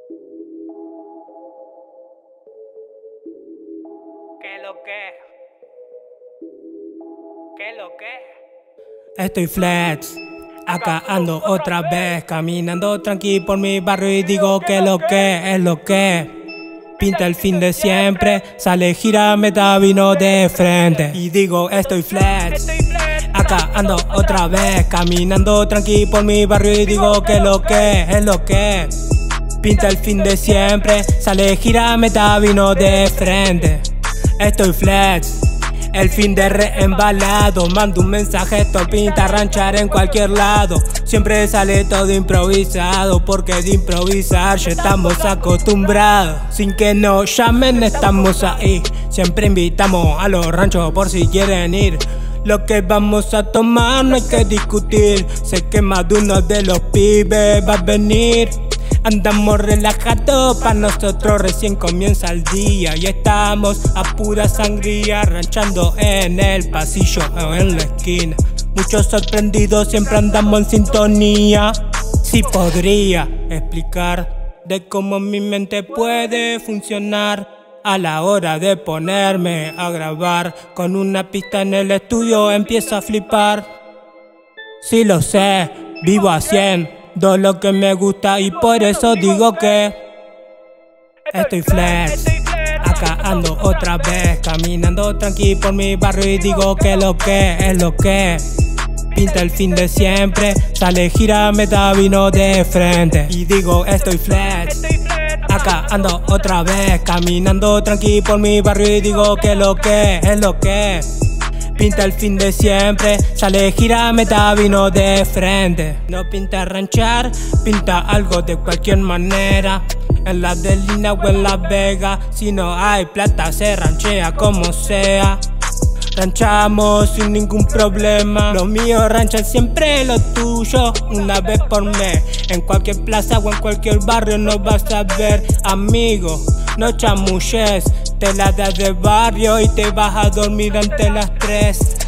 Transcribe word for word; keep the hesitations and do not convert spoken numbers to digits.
¿Qué lo que? ¿Qué lo que? Estoy flex, acá ando otra vez, caminando tranqui por mi barrio y digo que lo que es lo que. Pinta el fin de siempre, sale gira, meta vino de frente y digo estoy flex, acá ando otra vez, caminando tranqui por mi barrio y digo que lo que es lo que. Pinta el fin de siempre, sale gira, meta vino de frente. Estoy flex, el fin de reembalado, mando un mensaje, esto pinta ranchar en cualquier lado. Siempre sale todo improvisado, porque de improvisar ya estamos acostumbrados. Sin que nos llamen estamos ahí, siempre invitamos a los ranchos por si quieren ir. Lo que vamos a tomar no hay que discutir, sé que más de uno de los pibes va a venir. Andamos relajados, pa' nosotros recién comienza el día y estamos a pura sangría, ranchando en el pasillo o en la esquina. Muchos sorprendidos, siempre andamos en sintonía. Si podría explicar de cómo mi mente puede funcionar a la hora de ponerme a grabar. Con una pista en el estudio empiezo a flipar. Sí lo sé, vivo a cien. Do lo que me gusta y por eso digo que estoy flex, acá ando otra vez, caminando tranqui por mi barrio y digo que lo que es lo que. Pinta el fin de siempre, sale gira, meta vino de frente y digo estoy flex, acá ando otra vez, caminando tranqui por mi barrio y digo que lo que es lo que. Pinta el fin de siempre, sale gira, meta vino de frente. No pinta ranchar, pinta algo de cualquier manera. En la de Lina o en La Vega, si no hay plata se ranchea como sea. Ranchamos sin ningún problema, los míos ranchan siempre lo tuyo. Una vez por mes, en cualquier plaza o en cualquier barrio nos vas a ver. Amigo, no chamulles, te la das de barrio y te vas a dormir ante las tres.